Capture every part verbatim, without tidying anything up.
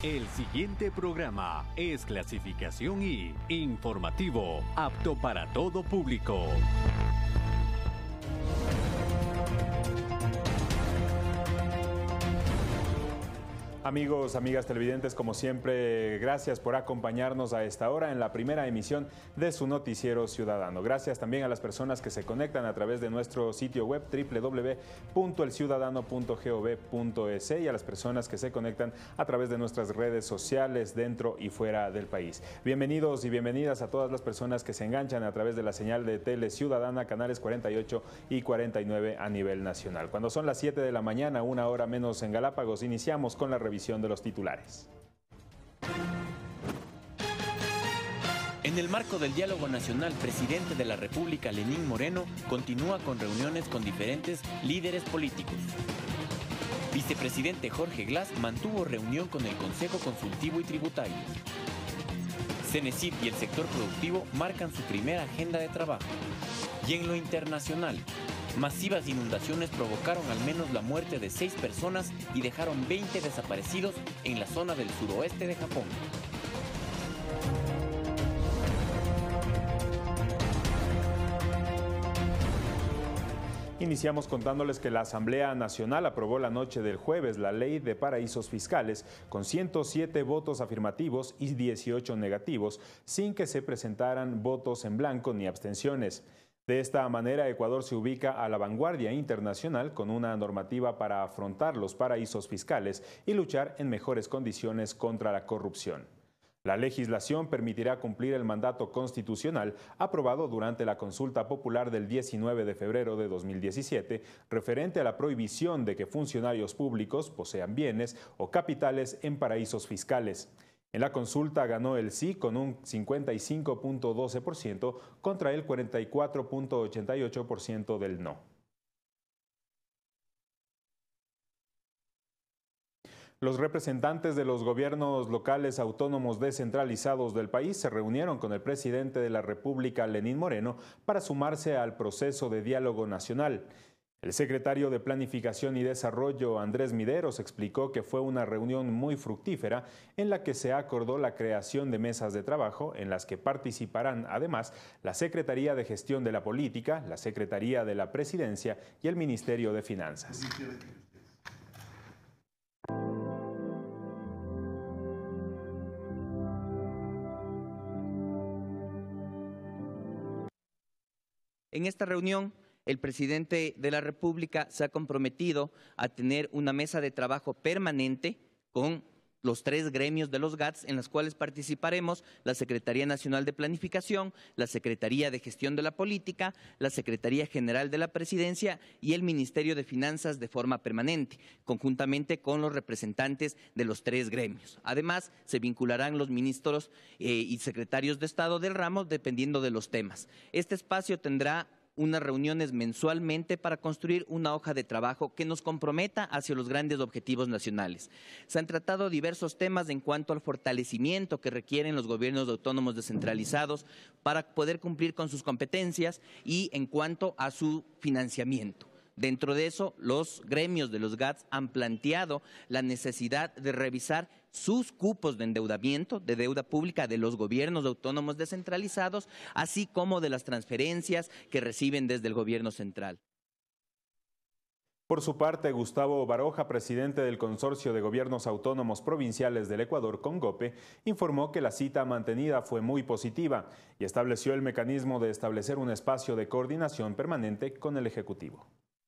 El siguiente programa es clasificación I, informativo, apto para todo público. Amigos, amigas televidentes, como siempre, gracias por acompañarnos a esta hora en la primera emisión de su noticiero ciudadano. Gracias también a las personas que se conectan a través de nuestro sitio web doble u doble u doble u punto el ciudadano punto gov punto es y a las personas que se conectan a través de nuestras redes sociales dentro y fuera del país. Bienvenidos y bienvenidas a todas las personas que se enganchan a través de la señal de Tele Ciudadana, canales cuarenta y ocho y cuarenta y nueve a nivel nacional. Cuando son las siete de la mañana, una hora menos en Galápagos, iniciamos con la revisión de los titulares. En el marco del diálogo nacional, presidente de la República, Lenín Moreno, continúa con reuniones con diferentes líderes políticos. Vicepresidente Jorge Glass mantuvo reunión con el Consejo Consultivo y Tributario. Cenecit y el sector productivo marcan su primera agenda de trabajo. Y en lo internacional, masivas inundaciones provocaron al menos la muerte de seis personas y dejaron veinte desaparecidos en la zona del suroeste de Japón. Iniciamos contándoles que la Asamblea Nacional aprobó la noche del jueves la Ley de Paraísos Fiscales con ciento siete votos afirmativos y dieciocho negativos, sin que se presentaran votos en blanco ni abstenciones. De esta manera, Ecuador se ubica a la vanguardia internacional con una normativa para afrontar los paraísos fiscales y luchar en mejores condiciones contra la corrupción. La legislación permitirá cumplir el mandato constitucional aprobado durante la consulta popular del diecinueve de febrero de dos mil diecisiete, referente a la prohibición de que funcionarios públicos posean bienes o capitales en paraísos fiscales. En la consulta ganó el sí con un cincuenta y cinco punto doce por ciento contra el cuarenta y cuatro punto ochenta y ocho por ciento del no. Los representantes de los gobiernos locales autónomos descentralizados del país se reunieron con el presidente de la República, Lenín Moreno, para sumarse al proceso de diálogo nacional. El secretario de Planificación y Desarrollo, Andrés Mideros, explicó que fue una reunión muy fructífera en la que se acordó la creación de mesas de trabajo en las que participarán además la Secretaría de Gestión de la Política, la Secretaría de la Presidencia y el Ministerio de Finanzas. En esta reunión, el presidente de la República se ha comprometido a tener una mesa de trabajo permanente con los tres gremios de los G A T S en las cuales participaremos la Secretaría Nacional de Planificación, la Secretaría de Gestión de la Política, la Secretaría General de la Presidencia y el Ministerio de Finanzas de forma permanente, conjuntamente con los representantes de los tres gremios. Además, se vincularán los ministros eh, y secretarios de Estado del ramo dependiendo de los temas. Este espacio tendrá unas reuniones mensualmente para construir una hoja de trabajo que nos comprometa hacia los grandes objetivos nacionales. Se han tratado diversos temas en cuanto al fortalecimiento que requieren los gobiernos autónomos descentralizados para poder cumplir con sus competencias y en cuanto a su financiamiento. Dentro de eso, los gremios de los G A T S han planteado la necesidad de revisar sus cupos de endeudamiento, de deuda pública de los gobiernos autónomos descentralizados, así como de las transferencias que reciben desde el gobierno central. Por su parte, Gustavo Baroja, presidente del Consorcio de Gobiernos Autónomos Provinciales del Ecuador, CONGOPE, informó que la cita mantenida fue muy positiva y estableció el mecanismo de establecer un espacio de coordinación permanente con el Ejecutivo.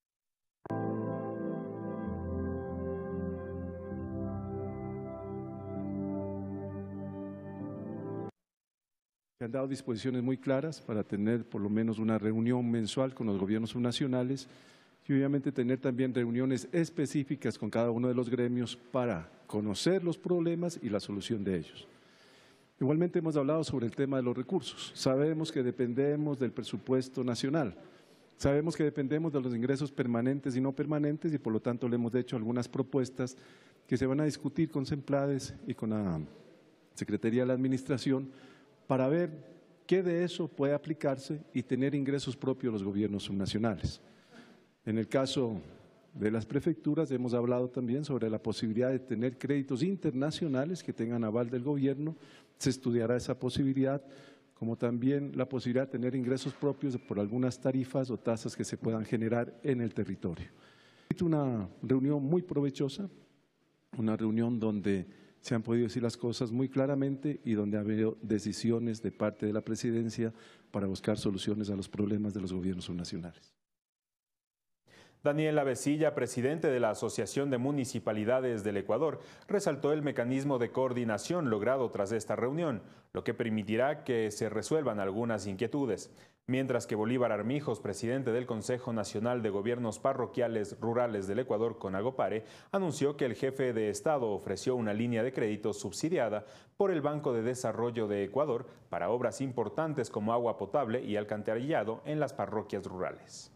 Se han dado disposiciones muy claras para tener por lo menos una reunión mensual con los gobiernos subnacionales y obviamente tener también reuniones específicas con cada uno de los gremios para conocer los problemas y la solución de ellos. Igualmente hemos hablado sobre el tema de los recursos. Sabemos que dependemos del presupuesto nacional, sabemos que dependemos de los ingresos permanentes y no permanentes y por lo tanto le hemos hecho algunas propuestas que se van a discutir con CEMPLADES y con la Secretaría de la Administración para ver qué de eso puede aplicarse y tener ingresos propios los gobiernos subnacionales. En el caso de las prefecturas. Hemos hablado también sobre la posibilidad de tener créditos internacionales que tengan aval del gobierno. Se estudiará esa posibilidad, como también la posibilidad de tener ingresos propios por algunas tarifas o tasas que se puedan generar en el territorio. Una reunión muy provechosa, una reunión donde se han podido decir las cosas muy claramente y donde ha habido decisiones de parte de la presidencia para buscar soluciones a los problemas de los gobiernos subnacionales. Daniel Avecilla, presidente de la Asociación de Municipalidades del Ecuador, resaltó el mecanismo de coordinación logrado tras esta reunión, lo que permitirá que se resuelvan algunas inquietudes. Mientras que Bolívar Armijos, presidente del Consejo Nacional de Gobiernos Parroquiales Rurales del Ecuador, CONAGOPARE, anunció que el jefe de Estado ofreció una línea de crédito subsidiada por el Banco de Desarrollo de Ecuador para obras importantes como agua potable y alcantarillado en las parroquias rurales.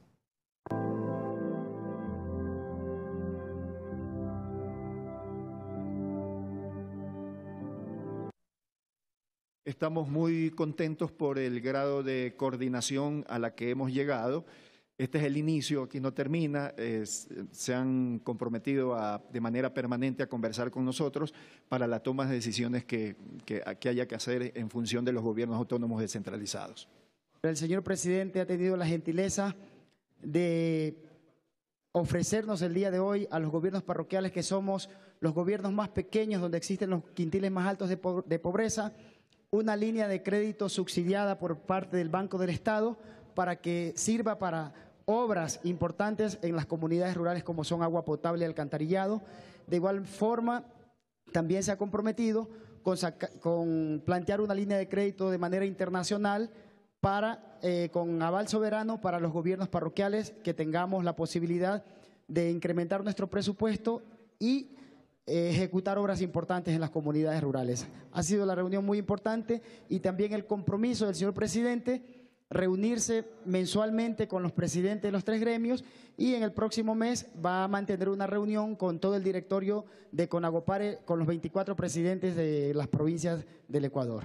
Estamos muy contentos por el grado de coordinación a la que hemos llegado. Este es el inicio, aquí no termina. Es, se han comprometido a, de manera permanente a conversar con nosotros para la toma de decisiones que, que, que haya que hacer en función de los gobiernos autónomos descentralizados. El señor presidente ha tenido la gentileza de ofrecernos el día de hoy a los gobiernos parroquiales, que somos los gobiernos más pequeños, donde existen los quintiles más altos de, po de pobreza, una línea de crédito subsidiada por parte del Banco del Estado para que sirva para obras importantes en las comunidades rurales como son agua potable y alcantarillado. De igual forma, también se ha comprometido con, con plantear una línea de crédito de manera internacional para, eh, con aval soberano para los gobiernos parroquiales, que tengamos la posibilidad de incrementar nuestro presupuesto y ejecutar obras importantes en las comunidades rurales. Ha sido la reunión muy importante y también el compromiso del señor presidente reunirse mensualmente con los presidentes de los tres gremios, y en el próximo mes va a mantener una reunión con todo el directorio de CONAGOPARE, con los veinticuatro presidentes de las provincias del Ecuador.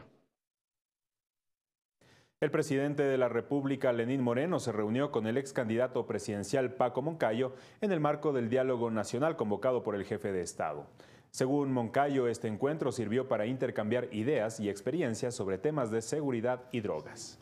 El presidente de la República, Lenín Moreno, se reunió con el ex candidato presidencial Paco Moncayo en el marco del diálogo nacional convocado por el jefe de Estado. Según Moncayo, este encuentro sirvió para intercambiar ideas y experiencias sobre temas de seguridad y drogas.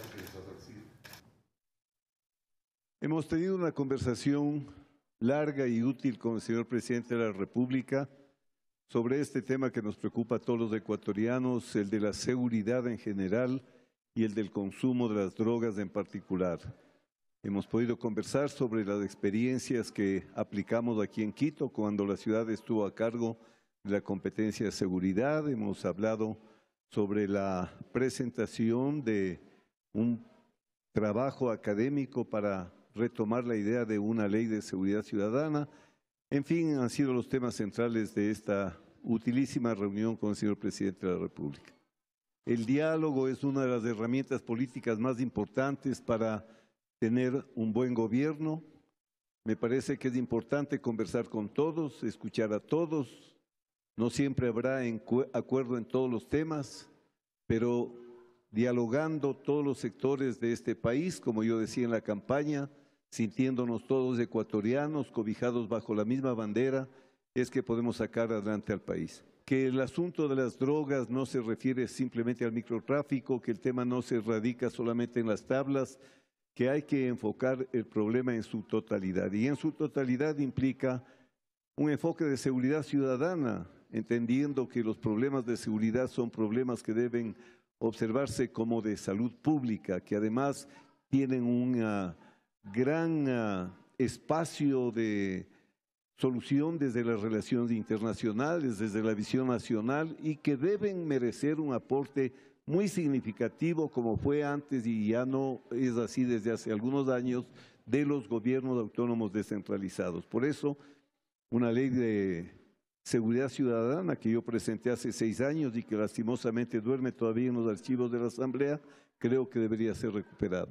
Hemos tenido una conversación larga y útil con el señor presidente de la República sobre este tema que nos preocupa a todos los ecuatorianos, el de la seguridad en general y el del consumo de las drogas en particular. Hemos podido conversar sobre las experiencias que aplicamos aquí en Quito cuando la ciudad estuvo a cargo de la competencia de seguridad. Hemos hablado sobre la presentación de un trabajo académico para retomar la idea de una ley de seguridad ciudadana. En fin, han sido los temas centrales de esta utilísima reunión con el señor presidente de la República. El diálogo es una de las herramientas políticas más importantes para tener un buen gobierno. Me parece que es importante conversar con todos, escuchar a todos. No siempre habrá acuerdo en todos los temas, pero dialogando todos los sectores de este país, como yo decía en la campaña, sintiéndonos todos ecuatorianos, cobijados bajo la misma bandera, es que podemos sacar adelante al país. Que el asunto de las drogas no se refiere simplemente al microtráfico, que el tema no se radica solamente en las tablas, que hay que enfocar el problema en su totalidad. Y en su totalidad implica un enfoque de seguridad ciudadana, entendiendo que los problemas de seguridad son problemas que deben observarse como de salud pública, que además tienen un uh, gran uh, espacio de solución desde las relaciones internacionales, desde la visión nacional, y que deben merecer un aporte muy significativo, como fue antes y ya no es así desde hace algunos años, de los gobiernos autónomos descentralizados. Por eso, una ley de seguridad ciudadana que yo presenté hace seis años y que lastimosamente duerme todavía en los archivos de la Asamblea, creo que debería ser recuperada.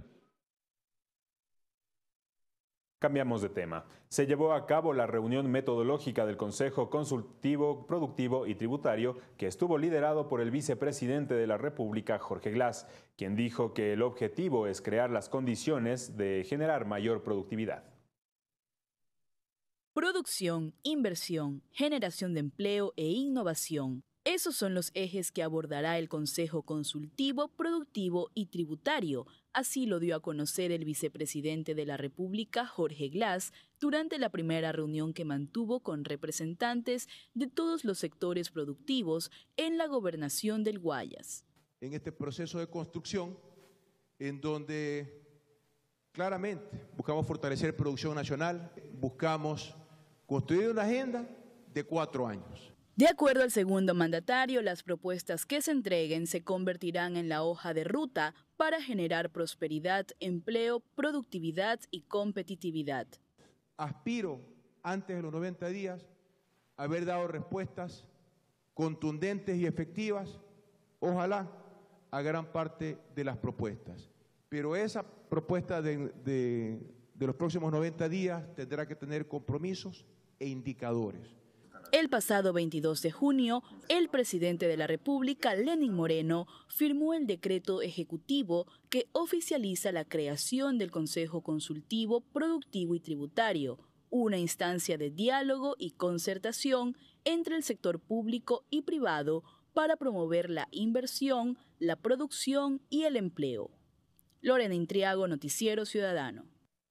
Cambiamos de tema. Se llevó a cabo la reunión metodológica del Consejo Consultivo, Productivo y Tributario, que estuvo liderado por el vicepresidente de la República, Jorge Glass, quien dijo que el objetivo es crear las condiciones de generar mayor productividad. Producción, inversión, generación de empleo e innovación. Esos son los ejes que abordará el Consejo Consultivo, Productivo y Tributario. Así lo dio a conocer el vicepresidente de la República, Jorge Glass, durante la primera reunión que mantuvo con representantes de todos los sectores productivos en la gobernación del Guayas. En este proceso de construcción, en donde claramente buscamos fortalecer producción nacional, buscamos construir una agenda de cuatro años. De acuerdo al segundo mandatario, las propuestas que se entreguen se convertirán en la hoja de ruta para generar prosperidad, empleo, productividad y competitividad. Aspiro, antes de los noventa días, a haber dado respuestas contundentes y efectivas, ojalá, a gran parte de las propuestas. Pero esa propuesta de, de, de los próximos noventa días tendrá que tener compromisos e indicadores. El pasado veintidós de junio, el presidente de la República, Lenín Moreno, firmó el decreto ejecutivo que oficializa la creación del Consejo Consultivo, Productivo y Tributario, una instancia de diálogo y concertación entre el sector público y privado para promover la inversión, la producción y el empleo. Lorena Intriago, Noticiero Ciudadano.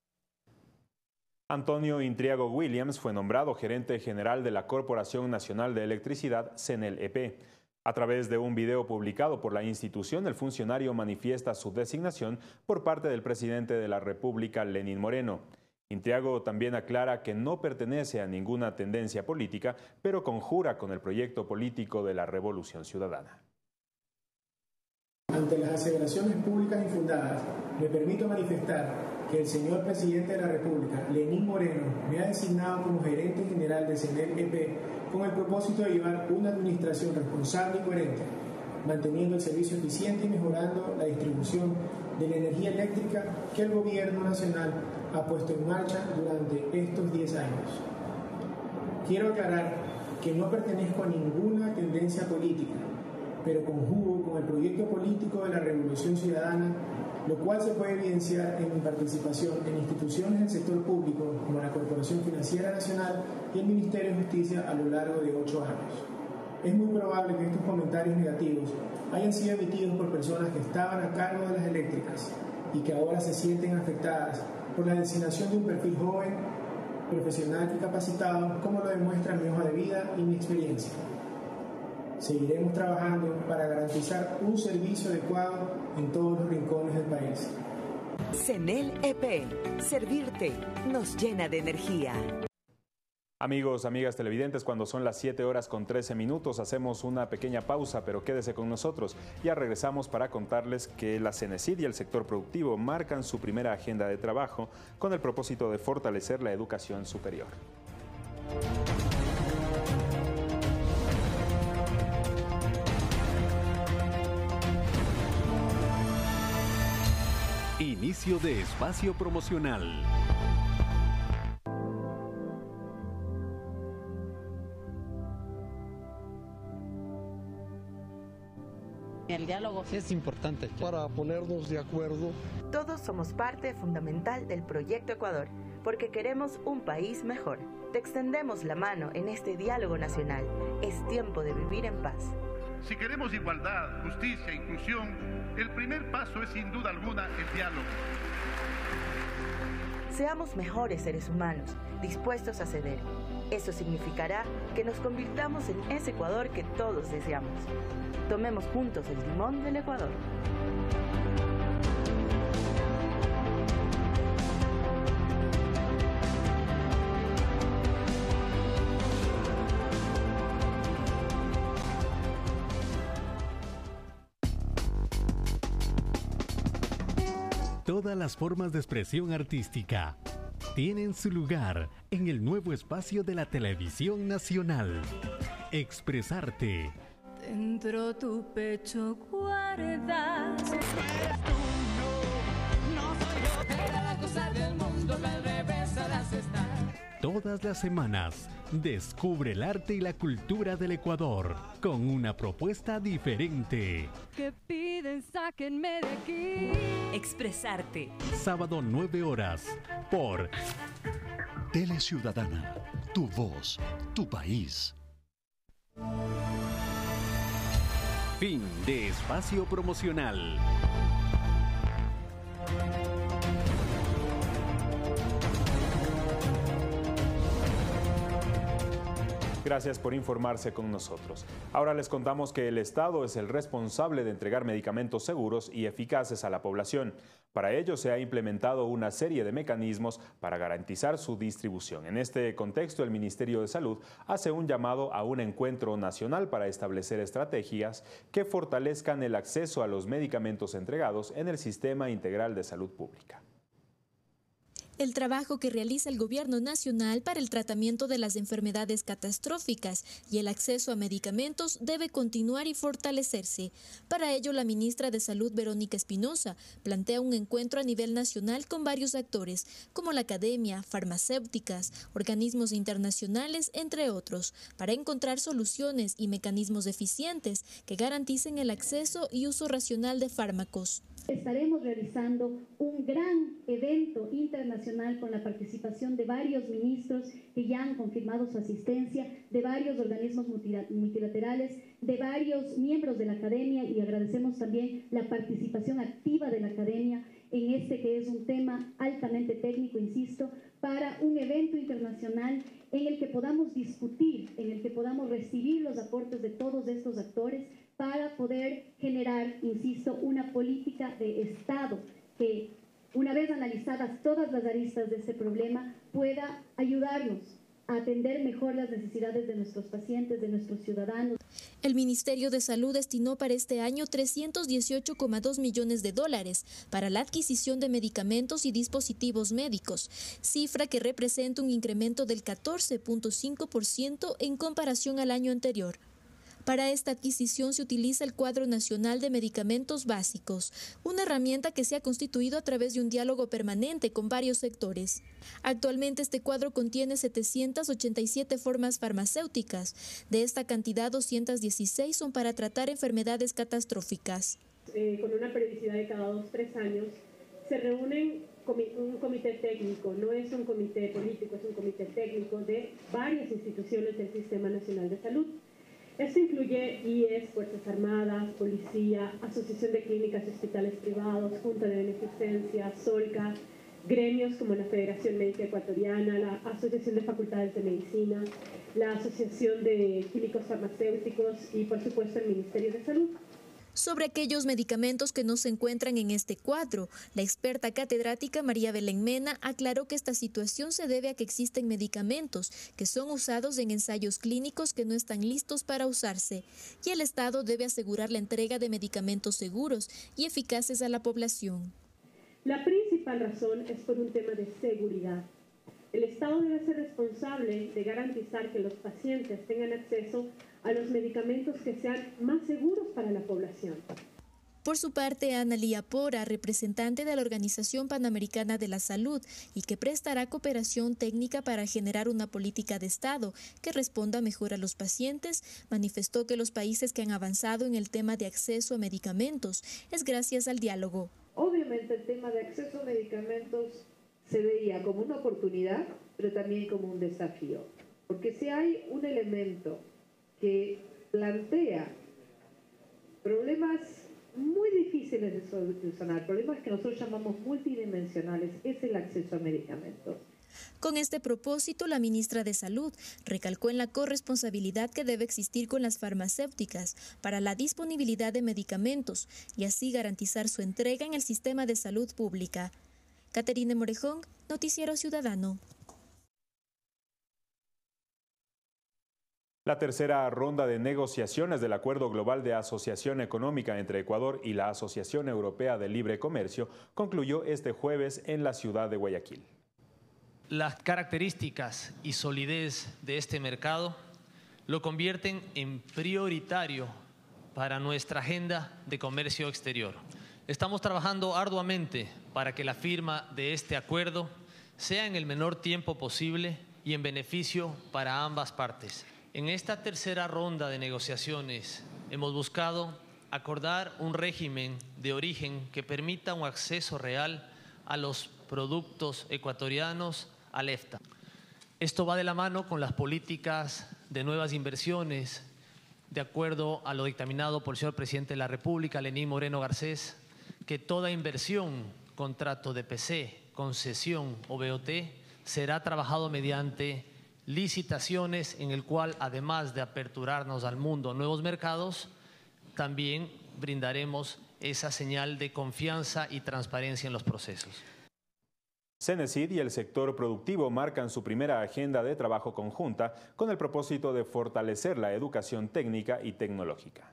Antonio Intriago Williams fue nombrado gerente general de la Corporación Nacional de Electricidad, CENEL E P. A través de un video publicado por la institución, el funcionario manifiesta su designación por parte del presidente de la República, Lenín Moreno. Intriago también aclara que no pertenece a ninguna tendencia política, pero conjura con el proyecto político de la Revolución Ciudadana. Ante las aseveraciones públicas infundadas, me permito manifestar que el señor presidente de la República, Lenín Moreno, me ha designado como gerente general de CENEL E P con el propósito de llevar una administración responsable y coherente, manteniendo el servicio eficiente y mejorando la distribución de la energía eléctrica que el Gobierno Nacional ha puesto en marcha durante estos diez años. Quiero aclarar que no pertenezco a ninguna tendencia política, pero conjugo con el proyecto político de la Revolución Ciudadana, lo cual se puede evidenciar en mi participación en instituciones del sector público como la Corporación Financiera Nacional y el Ministerio de Justicia a lo largo de ocho años. Es muy probable que estos comentarios negativos hayan sido emitidos por personas que estaban a cargo de las eléctricas y que ahora se sienten afectadas por la designación de un perfil joven, profesional y capacitado, como lo demuestra mi hoja de vida y mi experiencia. Seguiremos trabajando para garantizar un servicio adecuado en todos los rincones del país. CENEL E P. Servirte nos llena de energía. Amigos, amigas televidentes, cuando son las siete horas con trece minutos, hacemos una pequeña pausa, pero quédese con nosotros. Ya regresamos para contarles que la CENESID y el sector productivo marcan su primera agenda de trabajo con el propósito de fortalecer la educación superior. Inicio de espacio promocional. El diálogo es importante para ponernos de acuerdo. Todos somos parte fundamental del Proyecto Ecuador, porque queremos un país mejor. Te extendemos la mano en este diálogo nacional. Es tiempo de vivir en paz. Si queremos igualdad, justicia e inclusión, el primer paso es sin duda alguna el diálogo. Seamos mejores seres humanos, dispuestos a ceder. Eso significará que nos convirtamos en ese Ecuador que todos deseamos. Tomemos juntos el timón del Ecuador. Todas las formas de expresión artística tienen su lugar en el nuevo espacio de la televisión nacional. Expresarte. Dentro tu pecho guardas. Eres tú, no, no soy yo. Era la cosa del mundo, al revés harás estar. Todas las semanas, descubre el arte y la cultura del Ecuador con una propuesta diferente. Que piden, sáquenme de aquí. Expresarte. Sábado nueve horas por Tele Ciudadana, tu voz, tu país. Fin de espacio promocional. Gracias por informarse con nosotros. Ahora les contamos que el Estado es el responsable de entregar medicamentos seguros y eficaces a la población. Para ello se ha implementado una serie de mecanismos para garantizar su distribución. En este contexto, el Ministerio de Salud hace un llamado a un encuentro nacional para establecer estrategias que fortalezcan el acceso a los medicamentos entregados en el Sistema Integral de Salud Pública. El trabajo que realiza el Gobierno Nacional para el tratamiento de las enfermedades catastróficas y el acceso a medicamentos debe continuar y fortalecerse. Para ello, la ministra de Salud, Verónica Espinosa, plantea un encuentro a nivel nacional con varios actores, como la academia, farmacéuticas, organismos internacionales, entre otros, para encontrar soluciones y mecanismos eficientes que garanticen el acceso y uso racional de fármacos. Estaremos realizando un gran evento internacional con la participación de varios ministros que ya han confirmado su asistencia, de varios organismos multilaterales, de varios miembros de la academia, y agradecemos también la participación activa de la academia en este que es un tema altamente técnico, insisto, para un evento internacional en el que podamos discutir, en el que podamos recibir los aportes de todos estos actores para poder generar, insisto, una política de Estado que, una vez analizadas todas las aristas de este problema, pueda ayudarnos a atender mejor las necesidades de nuestros pacientes, de nuestros ciudadanos. El Ministerio de Salud destinó para este año trescientos dieciocho coma dos millones de dólares para la adquisición de medicamentos y dispositivos médicos, cifra que representa un incremento del catorce punto cinco por ciento en comparación al año anterior. Para esta adquisición se utiliza el Cuadro Nacional de Medicamentos Básicos, una herramienta que se ha constituido a través de un diálogo permanente con varios sectores. Actualmente este cuadro contiene setecientas ochenta y siete formas farmacéuticas. De esta cantidad, doscientas dieciséis son para tratar enfermedades catastróficas. Eh, con una periodicidad de cada dos, tres años, se reúnen un comité técnico, no es un comité político, es un comité técnico de varias instituciones del Sistema Nacional de Salud. Esto incluye I E S, Fuerzas Armadas, Policía, Asociación de Clínicas y Hospitales Privados, Junta de Beneficencia, SOLCA, gremios como la Federación Médica Ecuatoriana, la Asociación de Facultades de Medicina, la Asociación de Químicos Farmacéuticos y, por supuesto, el Ministerio de Salud. Sobre aquellos medicamentos que no se encuentran en este cuadro, la experta catedrática María Belén Mena aclaró que esta situación se debe a que existen medicamentos que son usados en ensayos clínicos que no están listos para usarse, y el Estado debe asegurar la entrega de medicamentos seguros y eficaces a la población. La principal razón es por un tema de seguridad. El Estado debe ser responsable de garantizar que los pacientes tengan acceso a los medicamentos que sean más seguros para la población. Por su parte, Ana Lía Pora, representante de la Organización Panamericana de la Salud y que prestará cooperación técnica para generar una política de Estado que responda mejor a los pacientes, manifestó que los países que han avanzado en el tema de acceso a medicamentos es gracias al diálogo. Obviamente el tema de acceso a medicamentos se veía como una oportunidad, pero también como un desafío, porque si hay un elemento que plantea problemas muy difíciles de solucionar, problemas que nosotros llamamos multidimensionales, es el acceso a medicamentos. Con este propósito, la ministra de Salud recalcó en la corresponsabilidad que debe existir con las farmacéuticas para la disponibilidad de medicamentos y así garantizar su entrega en el sistema de salud pública. Caterine Morejón, Noticiero Ciudadano. La tercera ronda de negociaciones del Acuerdo Global de Asociación Económica entre Ecuador y la Asociación Europea de Libre Comercio concluyó este jueves en la ciudad de Guayaquil. Las características y solidez de este mercado lo convierten en prioritario para nuestra agenda de comercio exterior. Estamos trabajando arduamente para que la firma de este acuerdo sea en el menor tiempo posible y en beneficio para ambas partes. En esta tercera ronda de negociaciones hemos buscado acordar un régimen de origen que permita un acceso real a los productos ecuatorianos al EFTA. Esto va de la mano con las políticas de nuevas inversiones, de acuerdo a lo dictaminado por el señor presidente de la República, Lenín Moreno Garcés, que toda inversión, contrato de P C, concesión o B O T será trabajado mediante licitaciones en el cual, además de aperturarnos al mundo nuevos mercados, también brindaremos esa señal de confianza y transparencia en los procesos. Cenecit y el sector productivo marcan su primera agenda de trabajo conjunta con el propósito de fortalecer la educación técnica y tecnológica.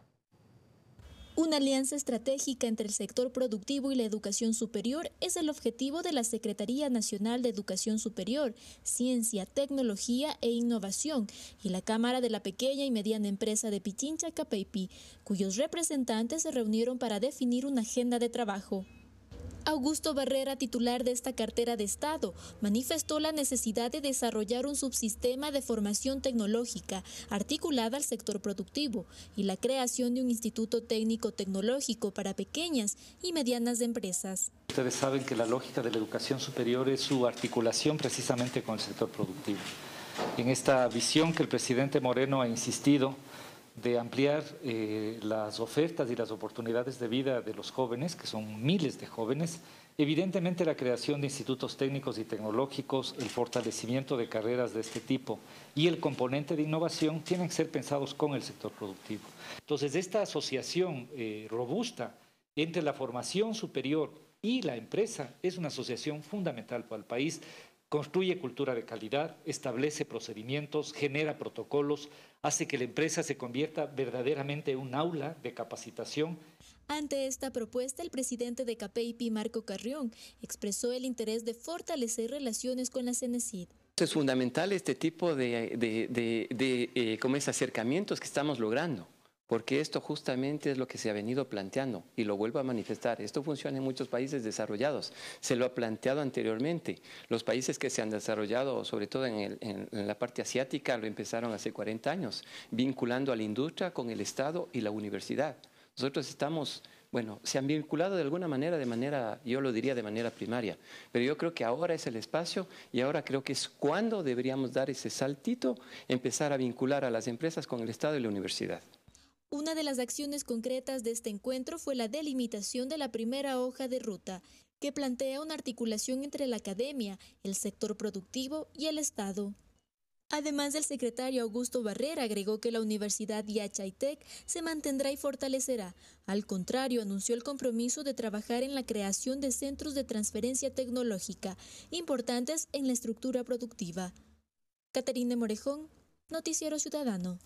Una alianza estratégica entre el sector productivo y la educación superior es el objetivo de la Secretaría Nacional de Educación Superior, Ciencia, Tecnología e Innovación y la Cámara de la Pequeña y Mediana Empresa de Pichincha, Capaypi, cuyos representantes se reunieron para definir una agenda de trabajo. Augusto Barrera, titular de esta cartera de Estado, manifestó la necesidad de desarrollar un subsistema de formación tecnológica articulada al sector productivo y la creación de un instituto técnico-tecnológico para pequeñas y medianas empresas. Ustedes saben que la lógica de la educación superior es su articulación precisamente con el sector productivo. En esta visión que el presidente Moreno ha insistido de ampliar eh, las ofertas y las oportunidades de vida de los jóvenes, que son miles de jóvenes, evidentemente la creación de institutos técnicos y tecnológicos, el fortalecimiento de carreras de este tipo y el componente de innovación tienen que ser pensados con el sector productivo. Entonces, esta asociación eh, robusta entre la formación superior y la empresa es una asociación fundamental para el país. Construye cultura de calidad, establece procedimientos, genera protocolos, hace que la empresa se convierta verdaderamente en un aula de capacitación. Ante esta propuesta, el presidente de Capaypi, Marco Carrión, expresó el interés de fortalecer relaciones con la Cenecit. Es fundamental este tipo de, de, de, de eh, como es, acercamientos que estamos logrando, porque esto justamente es lo que se ha venido planteando y lo vuelvo a manifestar. Esto funciona en muchos países desarrollados. Se lo ha planteado anteriormente. Los países que se han desarrollado, sobre todo en, el, en, en la parte asiática, lo empezaron hace cuarenta años, vinculando a la industria con el Estado y la universidad. Nosotros estamos, bueno, se han vinculado de alguna manera, de manera, yo lo diría de manera primaria, pero yo creo que ahora es el espacio y ahora creo que es cuando deberíamos dar ese saltito, empezar a vincular a las empresas con el Estado y la universidad. Una de las acciones concretas de este encuentro fue la delimitación de la primera hoja de ruta, que plantea una articulación entre la academia, el sector productivo y el Estado. Además, el secretario Augusto Barrera agregó que la Universidad Yachaitec se mantendrá y fortalecerá. Al contrario, anunció el compromiso de trabajar en la creación de centros de transferencia tecnológica, importantes en la estructura productiva. Caterina Morejón, Noticiero Ciudadano.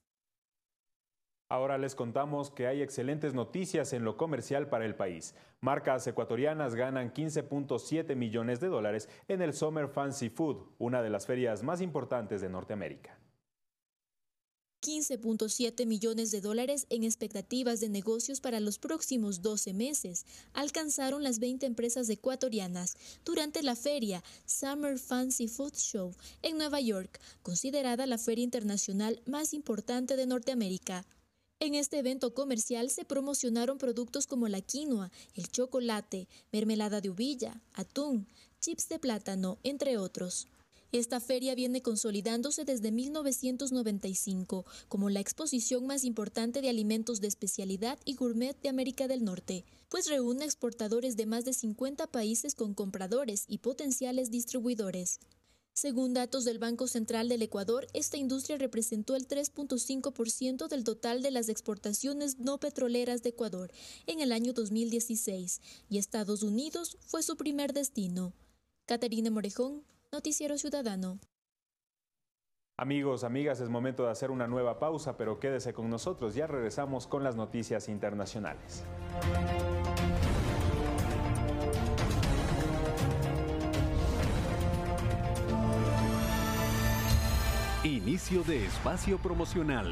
Ahora les contamos que hay excelentes noticias en lo comercial para el país. Marcas ecuatorianas ganan quince punto siete millones de dólares en el Summer Fancy Food, una de las ferias más importantes de Norteamérica. quince punto siete millones de dólares en expectativas de negocios para los próximos doce meses alcanzaron las veinte empresas ecuatorianas durante la feria Summer Fancy Food Show en Nueva York, considerada la feria internacional más importante de Norteamérica. En este evento comercial se promocionaron productos como la quinoa, el chocolate, mermelada de uvilla, atún, chips de plátano, entre otros. Esta feria viene consolidándose desde mil novecientos noventa y cinco como la exposición más importante de alimentos de especialidad y gourmet de América del Norte, pues reúne exportadores de más de cincuenta países con compradores y potenciales distribuidores. Según datos del Banco Central del Ecuador, esta industria representó el tres punto cinco por ciento del total de las exportaciones no petroleras de Ecuador en el año dos mil dieciséis y Estados Unidos fue su primer destino. Caterina Morejón, Noticiero Ciudadano. Amigos, amigas, es momento de hacer una nueva pausa, pero quédese con nosotros, ya regresamos con las noticias internacionales. Inicio de espacio promocional.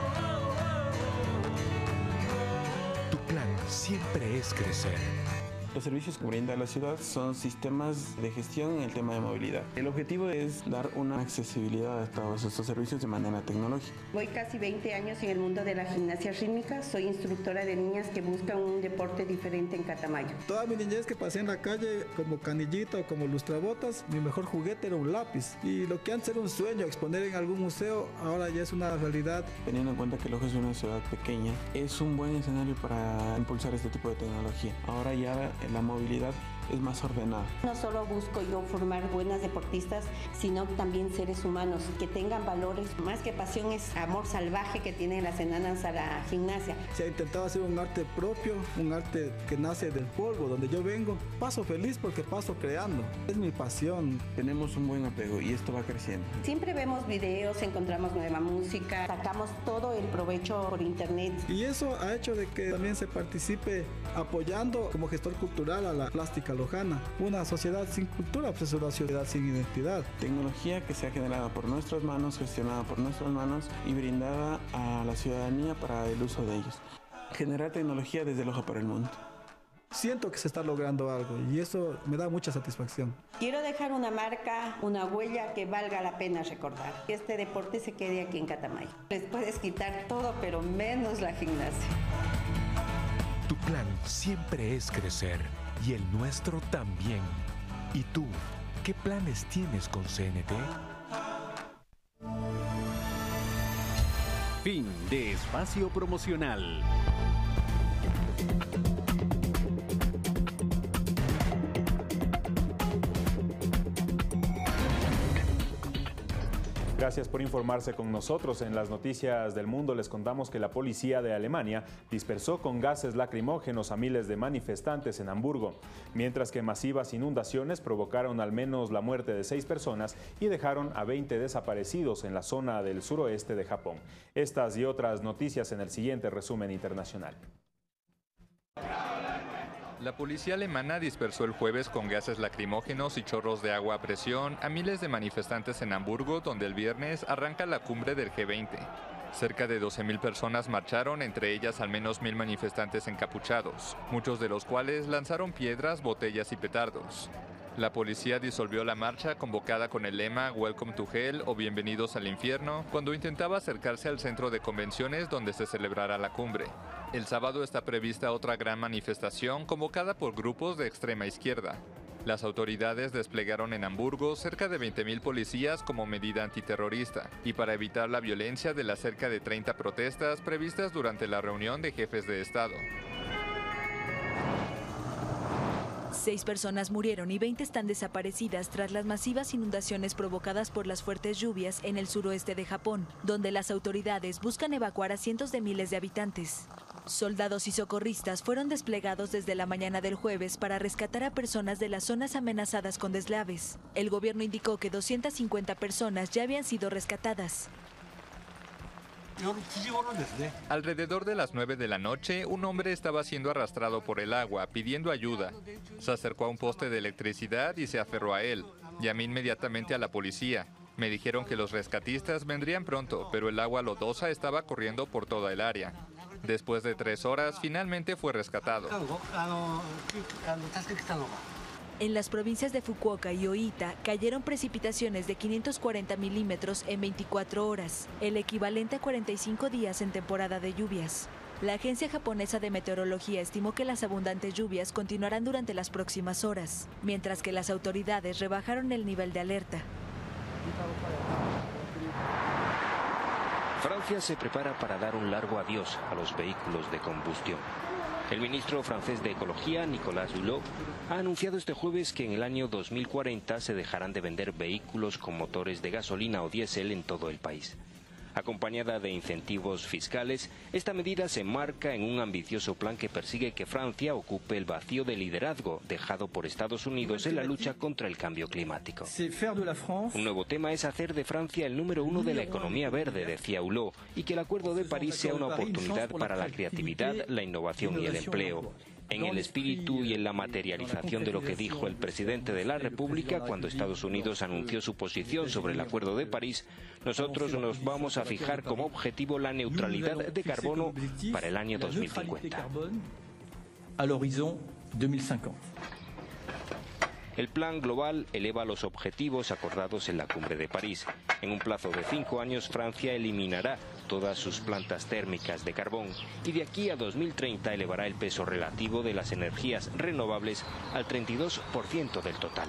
Tu plan siempre es crecer. Los servicios que brinda la ciudad son sistemas de gestión en el tema de movilidad. El objetivo es dar una accesibilidad a todos estos servicios de manera tecnológica. Voy casi veinte años en el mundo de la gimnasia rítmica. Soy instructora de niñas que buscan un deporte diferente en Catamayo. Toda mi niñez que pasé en la calle como canillita o como lustrabotas, mi mejor juguete era un lápiz. Y lo que antes era un sueño, exponer en algún museo, ahora ya es una realidad. Teniendo en cuenta que Loja es una ciudad pequeña, es un buen escenario para impulsar este tipo de tecnología. Ahora ya la movilidad es más ordenada. No solo busco yo formar buenas deportistas, sino también seres humanos que tengan valores. Más que pasión es amor salvaje que tienen las enanas a la gimnasia. Se ha intentado hacer un arte propio, un arte que nace del polvo, donde yo vengo. Paso feliz porque paso creando. Es mi pasión. Tenemos un buen apego y esto va creciendo. Siempre vemos videos, encontramos nueva música, sacamos todo el provecho por internet. Y eso ha hecho de que también se participe apoyando como gestor cultural a la plástica lojana. Una sociedad sin cultura pues es una sociedad sin identidad. Tecnología que se ha generado por nuestras manos, gestionada por nuestras manos y brindada a la ciudadanía para el uso de ellos. Generar tecnología desde Loja para el mundo. Siento que se está logrando algo y eso me da mucha satisfacción. Quiero dejar una marca, una huella que valga la pena recordar. Que este deporte se quede aquí en Catamayo. Les puedes quitar todo, pero menos la gimnasia. Tu plan siempre es crecer y el nuestro también. ¿Y tú, qué planes tienes con C N T? Fin de espacio promocional. Gracias por informarse con nosotros. En las noticias del mundo les contamos que la policía de Alemania dispersó con gases lacrimógenos a miles de manifestantes en Hamburgo, mientras que masivas inundaciones provocaron al menos la muerte de seis personas y dejaron a veinte desaparecidos en la zona del suroeste de Japón. Estas y otras noticias en el siguiente resumen internacional. La policía alemana dispersó el jueves con gases lacrimógenos y chorros de agua a presión a miles de manifestantes en Hamburgo, donde el viernes arranca la cumbre del G veinte. Cerca de doce mil personas marcharon, entre ellas al menos mil manifestantes encapuchados, muchos de los cuales lanzaron piedras, botellas y petardos. La policía disolvió la marcha convocada con el lema Welcome to Hell o Bienvenidos al Infierno cuando intentaba acercarse al centro de convenciones donde se celebrará la cumbre. El sábado está prevista otra gran manifestación convocada por grupos de extrema izquierda. Las autoridades desplegaron en Hamburgo cerca de veinte mil policías como medida antiterrorista y para evitar la violencia de las cerca de treinta protestas previstas durante la reunión de jefes de Estado. Seis personas murieron y veinte están desaparecidas tras las masivas inundaciones provocadas por las fuertes lluvias en el suroeste de Japón, donde las autoridades buscan evacuar a cientos de miles de habitantes. Soldados y socorristas fueron desplegados desde la mañana del jueves para rescatar a personas de las zonas amenazadas con deslaves. El gobierno indicó que doscientas cincuenta personas ya habían sido rescatadas. Alrededor de las nueve de la noche, un hombre estaba siendo arrastrado por el agua, pidiendo ayuda. Se acercó a un poste de electricidad y se aferró a él. Llamé inmediatamente a la policía. Me dijeron que los rescatistas vendrían pronto, pero el agua lodosa estaba corriendo por toda el área. Después de tres horas, finalmente fue rescatado. En las provincias de Fukuoka y Oita cayeron precipitaciones de quinientos cuarenta milímetros en veinticuatro horas, el equivalente a cuarenta y cinco días en temporada de lluvias. La Agencia Japonesa de Meteorología estimó que las abundantes lluvias continuarán durante las próximas horas, mientras que las autoridades rebajaron el nivel de alerta. Francia se prepara para dar un largo adiós a los vehículos de combustión. El ministro francés de Ecología, Nicolas Hulot, ha anunciado este jueves que en el año dos mil cuarenta se dejarán de vender vehículos con motores de gasolina o diésel en todo el país. Acompañada de incentivos fiscales, esta medida se enmarca en un ambicioso plan que persigue que Francia ocupe el vacío de liderazgo dejado por Estados Unidos en la lucha contra el cambio climático. Un nuevo tema es hacer de Francia el número uno de la economía verde, decía Hulot, y que el Acuerdo de París sea una oportunidad para la creatividad, la innovación y el empleo. En el espíritu y en la materialización de lo que dijo el presidente de la República cuando Estados Unidos anunció su posición sobre el Acuerdo de París, nosotros nos vamos a fijar como objetivo la neutralidad de carbono para el año dos mil cincuenta. À l'horizon deux mille cinquante. El plan global eleva los objetivos acordados en la cumbre de París. En un plazo de cinco años, Francia eliminará todas sus plantas térmicas de carbón y de aquí a dos mil treinta elevará el peso relativo de las energías renovables al treinta y dos por ciento del total.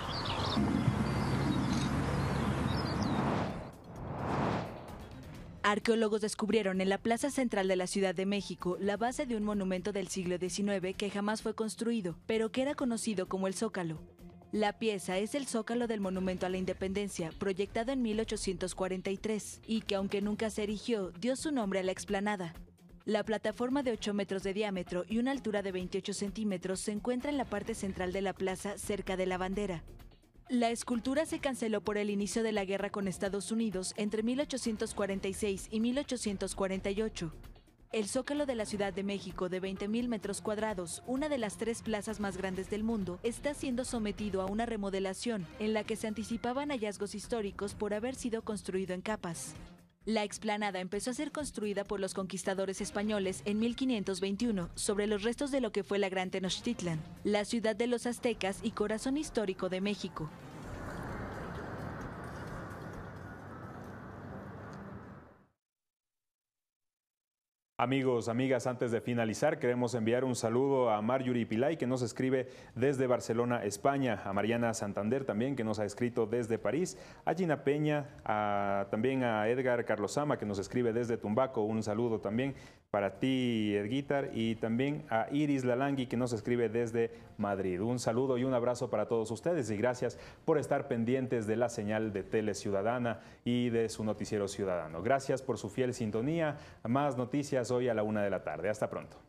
Arqueólogos descubrieron en la plaza central de la Ciudad de México la base de un monumento del siglo diecinueve que jamás fue construido, pero que era conocido como el Zócalo. La pieza es el zócalo del Monumento a la Independencia, proyectado en mil ochocientos cuarenta y tres, y que aunque nunca se erigió, dio su nombre a la explanada. La plataforma de ocho metros de diámetro y una altura de veintiocho centímetros se encuentra en la parte central de la plaza, cerca de la bandera. La escultura se canceló por el inicio de la guerra con Estados Unidos entre mil ochocientos cuarenta y seis y mil ochocientos cuarenta y ocho. El Zócalo de la Ciudad de México, de veinte mil metros cuadrados, una de las tres plazas más grandes del mundo, está siendo sometido a una remodelación en la que se anticipaban hallazgos históricos por haber sido construido en capas. La explanada empezó a ser construida por los conquistadores españoles en mil quinientos veintiuno sobre los restos de lo que fue la Gran Tenochtitlan, la ciudad de los aztecas y corazón histórico de México. Amigos, amigas, antes de finalizar, queremos enviar un saludo a Marjorie Pilay, que nos escribe desde Barcelona, España, a Mariana Santander también, que nos ha escrito desde París, a Gina Peña, a, también a Edgar Carlosama, que nos escribe desde Tumbaco, un saludo también para ti, Edguitar, y también a Iris Lalangui, que nos escribe desde Madrid. Un saludo y un abrazo para todos ustedes y gracias por estar pendientes de la señal de Tele Ciudadana y de su noticiero ciudadano. Gracias por su fiel sintonía. Más noticias hoy a la una de la tarde. Hasta pronto.